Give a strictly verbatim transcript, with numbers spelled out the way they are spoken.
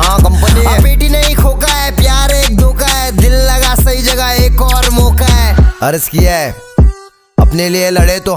हाँ कंपनी है। बेटी नहीं खोका है, प्यार एक धोखा है, दिल लगा सही जगह एक और मौका है। अर्ज किया है अपने लिए लड़े तो